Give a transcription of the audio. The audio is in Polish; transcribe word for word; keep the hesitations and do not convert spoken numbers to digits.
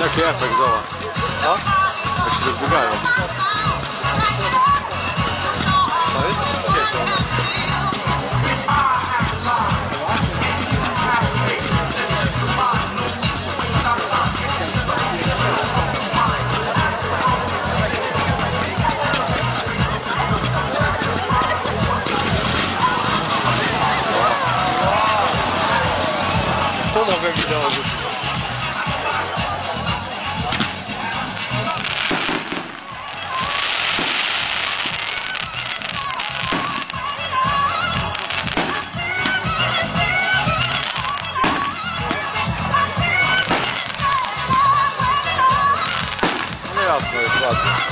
Jaki efekt, zobacz. No? Jak się rozbiegają. To jest świetne. Tu mogę wideo rzucić. No jasno, jest ładnie.